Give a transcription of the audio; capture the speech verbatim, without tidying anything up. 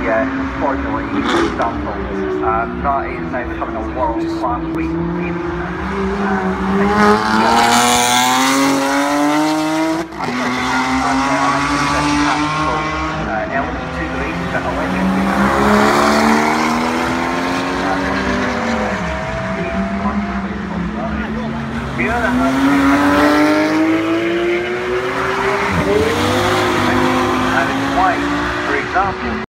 yeah, unfortunately, he's done. Um, that is now becoming a world-class racing team. Um, uh, elements to the race that are legendary. We are the